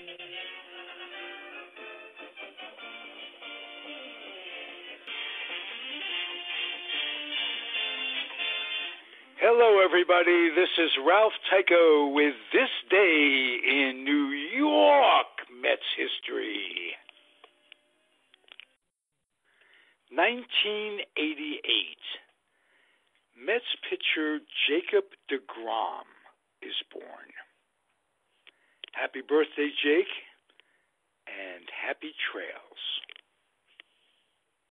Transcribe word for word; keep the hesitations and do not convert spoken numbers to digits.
Hello, everybody. This is Ralph Tycho with This Day in New York Mets History. nineteen eighty-eight. Mets pitcher Jacob deGrom is born. Happy birthday, Jake, and happy trails.